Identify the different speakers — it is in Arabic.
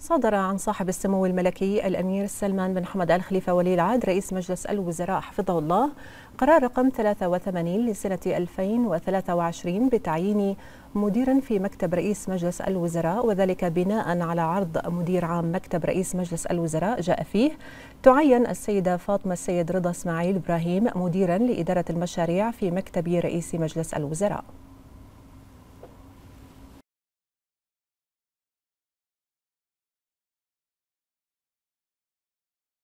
Speaker 1: صدر عن صاحب السمو الملكي الأمير سلمان بن حمد آل خليفة ولي العهد رئيس مجلس الوزراء حفظه الله قرار رقم 83 لسنة 2023 بتعيين مديرا في مكتب رئيس مجلس الوزراء، وذلك بناء على عرض مدير عام مكتب رئيس مجلس الوزراء جاء فيه تعين السيدة فاطمة السيد رضا اسماعيل إبراهيم مديرا لإدارة المشاريع في مكتب رئيس مجلس الوزراء.